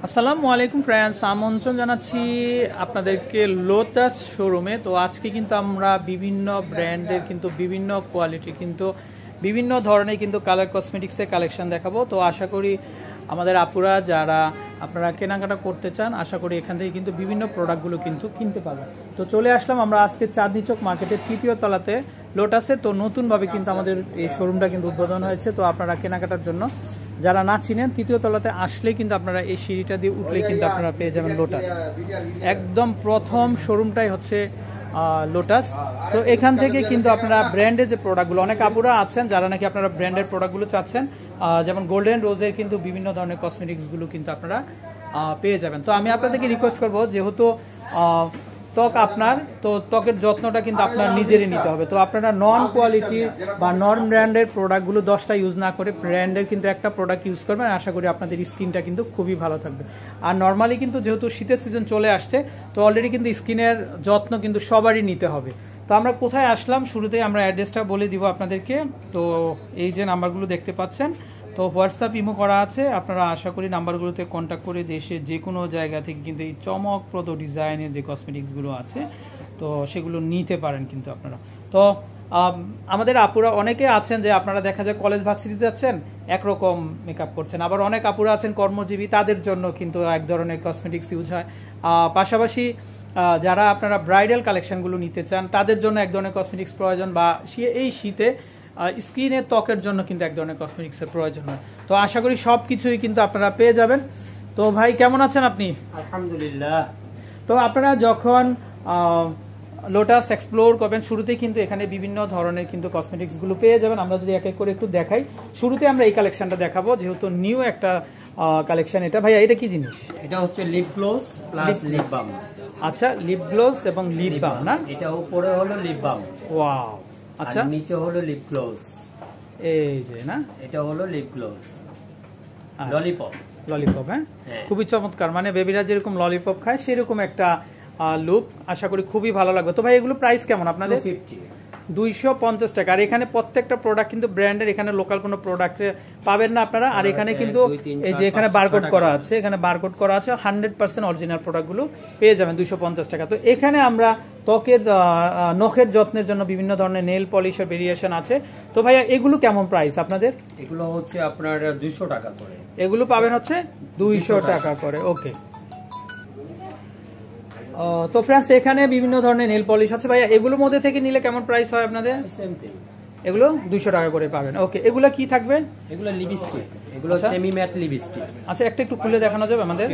আসসালামু আলাইকুম ফ্রেন্ডস, আমন্ত্রণ জানাচ্ছি আপনাদেরকে লোটাস শোরুমে। তো আজকে কিন্তু আমরা বিভিন্ন ব্র্যান্ডের কিন্তু বিভিন্ন কোয়ালিটি কিন্তু বিভিন্ন ধরনের কিন্তু কালার কসমেটিক্সের কালেকশন দেখাবো। তো আশা করি আমাদের আপুরা যারা আপনারা কেনাকাটা করতে চান, আশা করি এখান থেকে কিন্তু বিভিন্ন প্রোডাক্টগুলো কিন্তু কিনতে পারবেন। তো চলে আসলাম আমরা আজকে চাঁদনী চক মার্কেটের তৃতীয় তলাতে লোটাসে। তো নতুনভাবে কিন্তু আমাদের এই শোরুমটা কিন্তু উদ্বোধন হয়েছে। তো আপনারা কেনাকাটার জন্য যারা না চিনেন, তৃতীয় তলাতে আসলে কিন্তু আপনারা এই সিঁড়িটা দিয়ে উঠলে কিন্তু আপনারা পেয়ে যাবেন লোটাস। একদম প্রথম শোরুমটাই হচ্ছে লোটাস। তো এখান থেকে কিন্তু আপনারা ব্র্যান্ডের যে প্রোডাক্টগুলো, অনেক আপুরা আছেন যারা নাকি আপনারা ব্র্যান্ডের প্রোডাক্টগুলো চাচ্ছেন, যেমন গোল্ডেন রোজের কিন্তু বিভিন্ন ধরনের কসমেটিক্সগুলো কিন্তু আপনারা পেয়ে যাবেন। তো আমি আপনাদেরকে রিকোয়েস্ট করবো, যেহেতু ত্বক আপনার, তো ত্বকের যত্নটা কিন্তু আপনার নিজেরই নিতে হবে। তো আপনারা নন কোয়ালিটি বা নন ব্র্যান্ডের প্রোডাক্টগুলো 10টা ইউজ না করে ব্র্যান্ডের কিন্তু একটা প্রোডাক্ট ইউজ করবেন। আশা করি আপনাদের স্কিনটা কিন্তু খুবই ভালো থাকবে। আর নর্মালি কিন্তু যেহেতু শীতের সিজন চলে আসছে, তো অলরেডি কিন্তু স্কিনের যত্ন কিন্তু সবারই নিতে হবে। তো আমরা কোথায় আসলাম, শুরুতেই আমরা অ্যাড্রেসটা বলে দিব আপনাদেরকে। তো এই যে নাম্বারগুলো দেখতে পাচ্ছেন, তো হোয়াটসঅ্যাপ ইমো করা আছে, আপনারা আশা করি নাম্বারগুলোতে কন্ট্যাক্ট করে দেশের যে কোনো জায়গা থেকে কিন্তু এই চমকপ্রদ ডিজাইনের যে কসমেটিক্সগুলো আছে তো সেগুলো নিতে পারেন কিন্তু আপনারা। তো আমাদের আপুরা অনেকে আছেন যে আপনারা দেখা যায় কলেজ ভার্সিটিতে যাচ্ছেন, একরকম মেকআপ করছেন, আবার অনেক আপুরা আছেন কর্মজীবী, তাদের জন্য কিন্তু এক ধরনের কসমেটিক্স ইউজ হয়। পাশাপাশি যারা আপনারা ব্রাইডাল কালেকশনগুলো নিতে চান, তাদের জন্য এক ধরনের কসমেটিক্স প্রয়োজন, বা এই শীতে স্কিনের ত্বকের জন্য কিন্তু এক ধরনের কসমেটিক্সের প্রয়োজন হয়। তো আশা করি সব কিছুই কিন্তু আপনারা পেয়ে যাবেন। তো ভাই কেমন আছেন আপনি? আলহামদুলিল্লাহ। তো আপনারা যখন লোটাস এক্সপ্লোর করবেন, শুরুতেই কিন্তু এখানে বিভিন্ন ধরনের কিন্তু কসমেটিক্সগুলো পেয়ে যাবেন। আমরা যদি এক এক করে একটু দেখাই, শুরুতে আমরা এই কালেকশনটা দেখাবো, যেহেতু নিউ একটা কালেকশন। এটা ভাইয়া এটা কি জিনিস? এটা হচ্ছে lip glows plus lip balm. আচ্ছা, লিপ গ্লোস এবং লিপ বাম না? এটা উপরে হলো লিপ বাম। ওয়াও। আচ্ছা, নিচে হলো লিপ গ্লোস। এই যে না, এটা হলো লিপ গ্লোস ললিপপ। ললিপপ, হ্যাঁ, খুবই চমৎকার। মানে বেবিরা যেরকম ললিপপ খায় সেরকম একটা লুক। আশা করি খুবই ভালো লাগবে। তো ভাই এগুলো প্রাইস কেমন আপনাদের? 250 টাকা। আর এখানে প্রত্যেকটা প্রোডাক্ট কিন্তু ব্র্যান্ডের, এখানে লোকাল কোনো প্রোডাক্ট পাবেন না আপনারা। আর এখানে কিন্তু এই যে এখানে বারকোড করা আছে, এখানে বারকোড করা আছে, 100% অরিজিনাল প্রোডাক্টগুলো পেয়ে যাবেন 250 টাকা। তো এখানে আমরা ত্বকের নখের যত্নের জন্য বিভিন্ন ধরনের নেল পলিশের ভেরিয়েশন আছে। তো ভাইয়া এগুলো কেমন প্রাইস আপনাদের? এগুলো হচ্ছে আপনার 200 টাকা করে। এগুলো পাবেন হচ্ছে 200 টাকা করে। ওকে। তো ফ্রেন্ডস, এখানে বিভিন্ন ধরনের নেল পলিশ আছে। ভাইয়া এগুলোর মধ্যে থেকে নিলে কেমন প্রাইস হয় আপনাদের? সেম থিং, এগুলো 200 টাকা করে পাবেন। ওকে, এগুলো কি থাকবে? এগুলো লিপস্টিক, এগুলো সেমি ম্যাট লিপস্টিক। আচ্ছা, একটা একটু খুলে দেখানো যাবে আমাদের?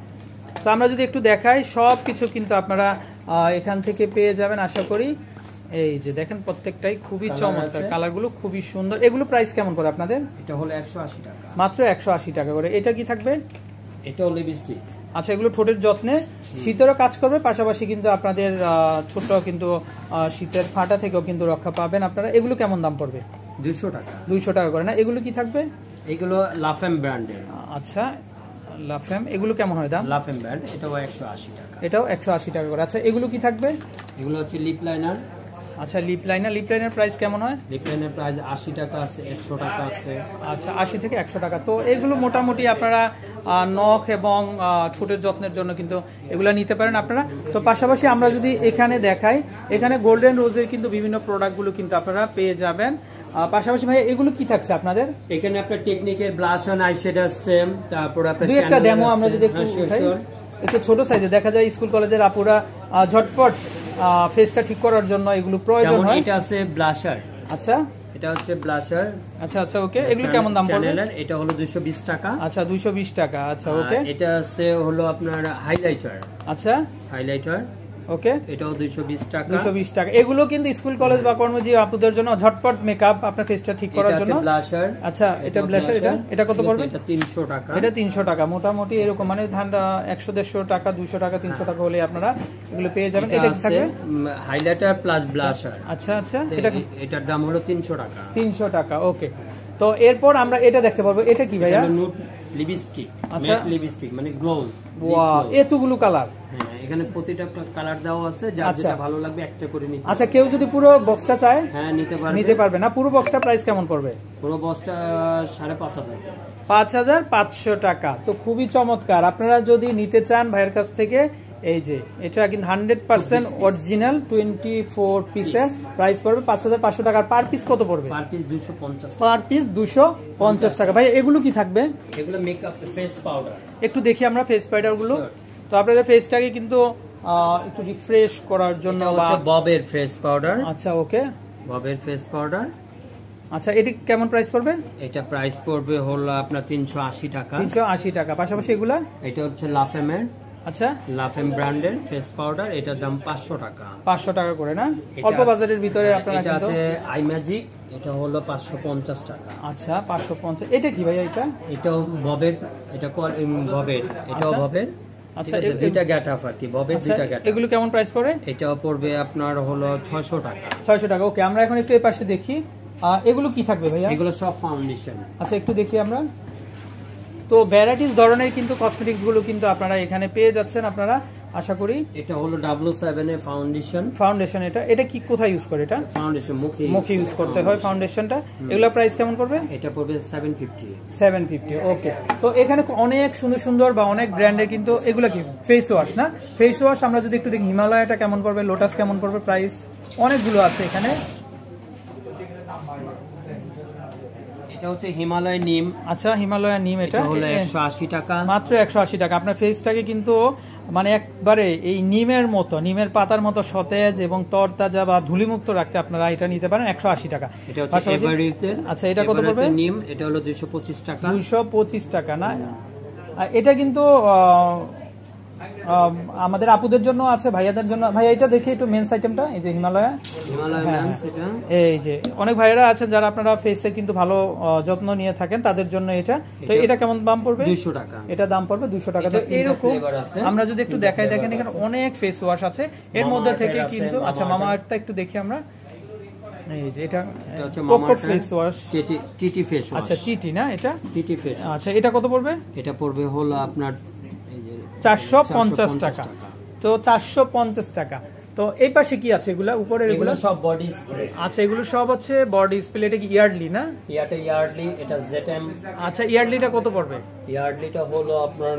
তো আমরা যদি একটু দেখাই, সব কিছু কিন্তু আপনারা এখান থেকে পেয়ে যাবেন আশা করি। এই যে দেখেন, প্রত্যেকটাই খুবই চমৎকার, কালারগুলো খুবই সুন্দর। এগুলো প্রাইস কেমন করে আপনাদের? এটা হলো 180 টাকা, মাত্র 180 টাকা করে। এটা কি থাকবে? এটাও লিপস্টিক। আচ্ছা, এগুলো ঠোঁটের যত্নে শীতেরও কাজ করবে, পাশাপাশি কিন্তু আপনাদের ছোট কিন্তু শীতের ফাটা থেকেও কিন্তু রক্ষা পাবেন আপনারা। এগুলো কেমন দাম পড়বে? 200 টাকা। 200 টাকা করে না? এগুলো কি থাকবে? এগুলো লাফেম ব্র্যান্ডের। আচ্ছা, লাফেম, এগুলো কেমন হয় দাম? লাফেম ব্র্যান্ড, এটাও 180 টাকা। এটাও 180 টাকা করে। আচ্ছা, এগুলো কি থাকবে? এগুলো হচ্ছে লিপ লাইনার। আচ্ছা, lip liner. Lip liner price কেমন হয়? লিপ লাইনার প্রাইস 80 টাকা আছে, 100 টাকা আছে। আচ্ছা, 80 থেকে 100 টাকা। তো এগুলো মোটামুটি আপনারা নখ এবং ঠোঁটের যত্নের জন্য কিন্তু এগুলো নিতে পারেন আপনারা। তো পাশাপাশি আমরা যদি এখানে দেখাই, এখানে গোল্ডেন রোজের কিন্তু বিভিন্ন প্রোডাক্টগুলো কিন্তু আপনারা পেয়ে যাবেন। পাশাপাশি ভাই এগুলো কি থাকছে আপনাদের? এখানে আপনার টেকনিকের ব্লাশ অন আইশ্যাডো সেম, তারপর আপনার দুই একটা ডেমো আমরা যদি একটু ছোট সাইজে দেখা যায়, স্কুল কলেজের আপুরা ঝটপট ফেসটা ঠিক করার জন্য এগুলো প্রয়োজন হয়। এটা আছে ব্লাশার। আচ্ছা, এটা হচ্ছে ব্লাশার। আচ্ছা আচ্ছা, ওকে। এগুলো কেমন দাম পড়বে? এটা হলো 220 টাকা। আচ্ছা, 220 টাকা। আচ্ছা, ওকে। এটা আছে হলো আপনার হাইলাইটার। আচ্ছা, হাইলাইটার, ওকে। এটাও 220 টাকা। 220 টাকা। এগুলো কিন্তু স্কুল কলেজ বা কর্মজীবী আপুদের জন্য ঝটপট মেকআপ, আপনার ফেসটা ঠিক করার জন্য। এটা ব্লাশার। আচ্ছা, এটা ব্লাশার। এটা কত পড়বে? এটা 300 টাকা। এটা 300 টাকা মোটামুটি এরকম, মানে ধান 100-150 টাকা, 200 টাকা, 300 টাকা হলে আপনারা এগুলো পেয়ে যাবেন। এটা থাকবে হাইলাইটার প্লাস ব্লাশার। আচ্ছা আচ্ছা, এটার দাম হলো 300 টাকা। 300 টাকা, ওকে। তো এরপর আমরা এটা দেখতে পারবো। এটা কি ভাইয়া? লিপস্টিক। আচ্ছা, লিপস্টিক মানে গ্লোজ। ওয়াও, এতগুলো কালার। হ্যাঁ, এখানে প্রতিটা কালার দেওয়া আছে, যার যেটা ভালো লাগবে একটা করে নিতে। আচ্ছা, কেউ যদি পুরো বক্সটা চায়? হ্যাঁ, নিতে পারবে। নিতে পারবে না? পুরো বক্সটা প্রাইস কেমন পড়বে? পুরো বক্সটা 5,500। 5500 টাকা। তো খুবই চমৎকার। আপনারা যদি নিতে চান ভাইয়ের কাছ থেকে, এই যে এটা কিন্তু 100% অরিজিনাল 24 পিসের প্রাইস পড়বে 5500 টাকা। পার পিস কত পড়বে? Per piece 250। পার পিস 250 টাকা। ভাই এগুলো কি থাকবে? এগুলো মেকআপ ফেস পাউডার। একটু দেখি আমরা ফেস পাউডার গুলো। তো আপনাদের ফেসটাকে কিন্তু একটু রিফ্রেশ করার জন্য ববের ফেস পাউডার। আচ্ছা ওকে, ববের ফেস পাউডার। আচ্ছা এটি কেমন প্রাইস পড়বে? এটা প্রাইস পড়বে হলো আপনার 380 টাকা। 380 টাকা। পাশাপাশি এগুলা এটা হচ্ছে লাফেমের, আচ্ছা লাফেম ব্র্যান্ডের ফেস পাউডার। এটার দাম 500 টাকা। 500 টাকা করে না? অল্প বাজারের ভিতরে আপনারা এটা আছে আই ম্যাজিক, এটা হলো 550 টাকা। আচ্ছা 550। এটা কি ভাই? এটাও ববের, এটা ববের, এটাও ববের। আচ্ছা দুইটা গ্যাটাফ আর কি, ববের দুইটা গ্যাটাফ। এগুলো কেমন প্রাইস পড়ে? এটাও পড়বে আপনার হলো 600 টাকা। 600 টাকা। ওকে, আমরা এখন একটু এই পাশে দেখি এগুলো কি থাকবে ভাইয়া? এগুলো সব ফাউন্ডেশন। আচ্ছা একটু দেখি আমরা। তো ভ্যারাইটিস ধরনের কিন্তু কসমেটিক্স গুলো কিন্তু আপনারা এখানে পেয়ে যাচ্ছেন আপনারা, আশা করি। এটা হলো W7 এর ফাউন্ডেশন। ফাউন্ডেশন এটা কি কোথায় ইউজ করে? এটা ফাউন্ডেশন মুখে ইউজ করতে হয় ফাউন্ডেশনটা। এগুলা প্রাইস কেমন পড়বে? এটা পড়বে 750। 750। ওকে, তো এখানে অনেক সুন্দর সুন্দর বা অনেক ব্র্যান্ডের কিন্তু এগুলা কি ফেস ওয়াশ না? ফেস ওয়াশ আমরা যদি একটু দেখি, হিমালয়টা কেমন পড়বে, লোটাস কেমন পড়বে, প্রাইস অনেকগুলো আছে এখানে। এটা হচ্ছে হিমালয় নিম। আচ্ছা হিমালয় নিম, এটা হলো 180 টাকা। মাত্র 180 টাকা। আপনার ফেসটাকে কিন্তু মানে একবারে এই নিমের মতো, নিমের পাতার মতো সতেজ এবং তরতাজা বা ধুলিমুক্ত রাখতে আপনারা এটা নিতে পারেন 180 টাকা। এটা হচ্ছে এভারেস্টের। আচ্ছা এটা কত পড়বে? নিম, এটা হলো 225 টাকা। 225 টাকা না? এটা কিন্তু আমাদের আপুদের জন্য আছে, ভাইয়াদের জন্য। ভাইয়া এটা দেখি একটু মেন্স আইটেমটা, এই যে হিমালয় মেন্স। এটা এই যে অনেক ভাইয়ারা আছেন যারা আপনারা ফেসের কিন্তু ভালো যত্ন নিয়ে থাকেন, তাদের জন্য এটা। তো এটা কেমন দাম পড়বে? 200 টাকা। এটা দাম পড়বে 200 টাকা। তো এরকম আমরা যদি একটু দেখাই, দেখেন এখানে অনেক ফেস ওয়াশ আছে, এর মধ্যে থেকে কিন্তু আচ্ছা মামা আর্থটা একটু দেখি আমরা। এই যে এটা coco face wash, TT face wash. আচ্ছা টিটি না? এটা টিটি ফেস। আচ্ছা এটা কত পড়বে? এটা পড়বে হলো আপনার 450 টাকা। তো 450 টাকা। তো এই পাশে কি আছে? এগুলা উপরে এগুলো সব বডি স্প্রে। আচ্ছা এগুলো সব হচ্ছে বডি স্প্রে। এটা কি ইয়ার্ডলি না? ইয়ার্ডলি। এটা জেটেম। আচ্ছা ইয়ার্ডলিটা কত পড়বে? ইয়ার্ডলিটা হলো আপনার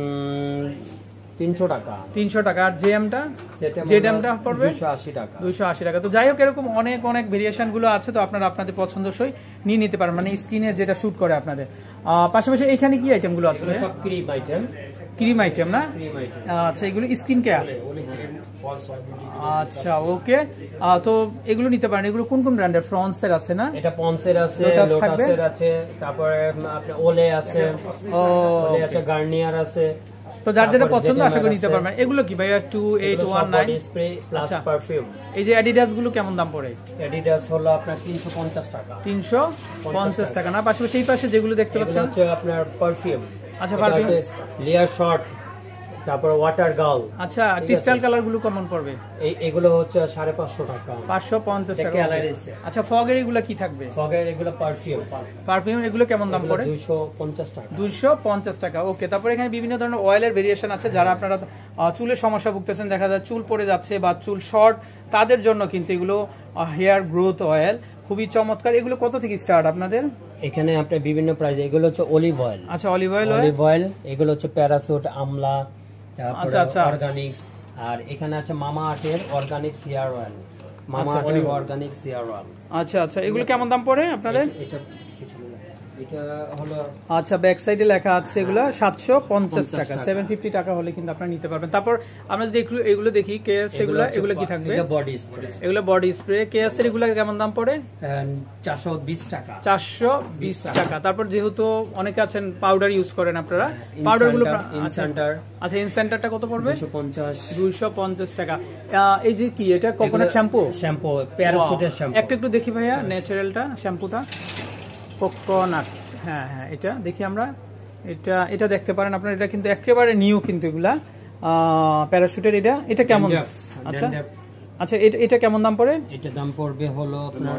300 টাকা। 300 টাকা। আর জেএমটা পড়বে 280 টাকা। 280 টাকা। তো যাই হোক, এরকম অনেক অনেক ভেরিয়েশন গুলো আছে, তো আপনারা আপনাদের পছন্দসই নিয়ে নিতে পারেন, মানে স্কিনে যেটা শুট করে আপনাদের। পাশাপাশি এখানে কি আইটেম গুলো আছে? সব ক্রিম আইটেম। ক্রিম আইটেম না? আচ্ছা এগুলো স্কিন কেয়ার। আচ্ছা ওকে, তো এগুলো নিতে পারেন। এগুলো কোন কোন ব্র্যান্ডের? ফ্রন্সের আছে না? এটা পন্সের আছে, লোটাসের আছে, তারপরে আপনার ওলে আছে, ওলে আছে, গার্নিয়ার আছে। তো যার যেটা পছন্দ আশা করি নিতে পারবেন। এগুলো কি ভাইয়া? 2819 স্প্রে প্লাস পারফিউম। এই যে অ্যাডিডাস গুলো কেমন দাম পড়ে? অ্যাডিডাস হলো আপনার 350 টাকা। 350 টাকা না? পাশাপাশি সেই পাশে যেগুলো দেখতে পাচ্ছেন হচ্ছে আপনার পারফিউম। আচ্ছা পারফিউম, লেয়ার শট, তারপর ওয়াটার গাল। আচ্ছা ক্রিস্টাল কালার গুলো কেমন পড়বে? এগুলো হচ্ছে 550 টাকা। 550 টাকা। আচ্ছা ফগের এগুলো কি থাকবে? ফগের এগুলো পারফিউম এগুলো কেমন দাম পড়ে? 250 টাকা। 250 টাকা। ওকে, তারপর এখানে বিভিন্ন ধরনের অয়েলের ভেরিয়েশন আছে। যারা আপনারা চুলের সমস্যা ভুগতেছেন, দেখা যায় চুল পড়ে যাচ্ছে বা চুল শর্ট, তাদের জন্য কিন্তু এগুলো হেয়ার গ্রোথ অয়েল খুবই চমৎকার। এগুলো কত থেকে স্টার্ট আপনাদের এখানে? আপনার বিভিন্ন প্রাইস। এগুলো হচ্ছে অলিভ অয়েল। আচ্ছা অলিভ অয়েল। এগুলো হচ্ছে প্যারাসুট, আমলা, তারপরে অর্গানিক্স। আর এখানে আছে মামা আর্থের অর্গানিক হেয়ার অয়েল। মামা আর্থের অর্গানিক হেয়ার অয়েল। আচ্ছা আচ্ছা, এগুলো কেমন দাম পড়ে আপনাদের? আচ্ছা ব্যাক সাইডে লেখা আছে এগুলো 750 টাকা। 750 টাকা হলে কিন্তু আপনারা নিতে পারবেন। তারপর আমরা যদি এগুলো দেখি কেএস, এগুলো কি থাকবে? এগুলো বডি স্প্রে। কেএস এর এগুলো কেমন দাম পড়ে? 420 টাকা। 420 টাকা। তারপর যেহেতু অনেকে আছেন পাউডার ইউজ করেন আপনারা, পাউডার গুলো আচ্ছা ইনসেন্টারটা কত পড়বে? 250 টাকা। এই যে কি এটা? Coconut shampoo. প্যারাসুটের শ্যাম্পু। একটু দেখি ভাইয়া ন্যাচারালটা, শ্যাম্পুটা কোকোনাট। হ্যাঁ হ্যাঁ, এটা দেখি আমরা। এটা দেখতে পারেন আপনারা, এটা কিন্তু একেবারে নিউ কিন্তু এগুলা প্যারাশুটের। এটা কেমন? আচ্ছা আচ্ছা, এটা কেমন দাম পড়ে? এটা দাম পড়বে হলো আপনার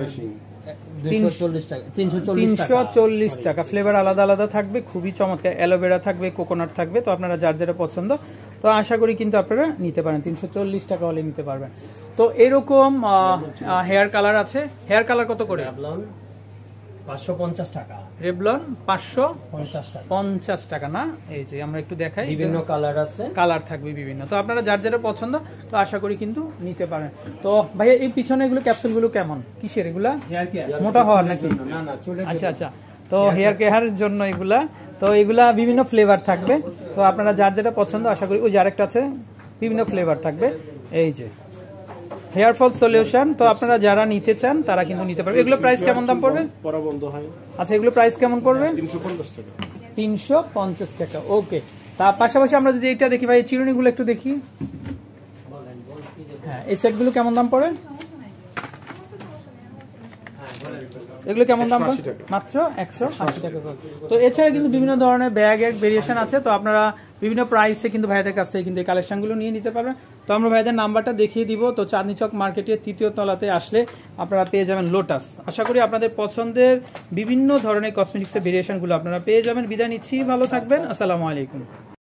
340 টাকা। ফ্লেভার আলাদা আলাদা থাকবে, খুবই চমৎকার। অ্যালোভেরা থাকবে, কোকোনাট থাকবে। তো আপনারা যার যেটা পছন্দ, তো আশা করি কিন্তু আপনারা নিতে পারেন। 340 টাকা হলে নিতে পারবেন। তো এরকম হেয়ার কালার আছে। হেয়ার কালার কত করে? 550 টাকা। রেভলন 550 টাকা না? এই যে আমরা একটু দেখাই, বিভিন্ন কালার আছে, কালার থাকবে বিভিন্ন। তো আপনারা যার যেটা পছন্দ তো আশা করি কিন্তু নিতে পারেন। তো ভাইয়া এই পিছনে এগুলো ক্যাপসুলগুলো কেমন, কিসের এগুলা? হেয়ার কেয়ার, মোটা হওয়ার নাকি? না না, চুলের। আচ্ছা আচ্ছা, তো হেয়ার কেয়ারের জন্য এগুলা। তো এগুলা বিভিন্ন ফ্লেভার থাকবে, তো আপনারা যার যেটা পছন্দ আশা করি। ওই যে আরেকটা আছে, বিভিন্ন ফ্লেভার থাকবে। এই যে হেয়ার ফল সলিউশন, তো আপনারা যারা নিতে চান তারা কিন্তু নিতে পারবে। এগুলো প্রাইস কেমন দাম পড়বে? আচ্ছা, এগুলো প্রাইস কেমন পড়বে? 350 টাকা। ওকে, তার পাশাপাশি আমরা যদি এটা দেখি ভাই, চিরুনিগুলো একটু দেখি। হ্যাঁ, এই সেটগুলো কেমন দাম পড়ে? এগুলো কেমন দাম? মাত্র 180 টাকা করে। তো এছাড়া কিন্তু বিভিন্ন ধরনের ব্যাগের ভেরিয়েশন আছে, তো আপনারা বিভিন্ন প্রাইসে কিন্তু ভাইদের কাছ থেকে কিন্তু এই কালেকশনগুলো নিয়ে নিতে পারবেন। তো আমরা ভাইদের নাম্বারটা দেখিয়ে দিব। তো চাঁদনী চক মার্কেটের 3য় তলাতে আসলে আপনারা পেয়ে যাবেন লোটাস। আশা করি আপনাদের পছন্দের বিভিন্ন ধরনের কসমেটিক্সের ভেরিয়েশনগুলো আপনারা পেয়ে যাবেন। বিদায় নিচ্ছি, ভালো থাকবেন, আসসালামু আলাইকুম।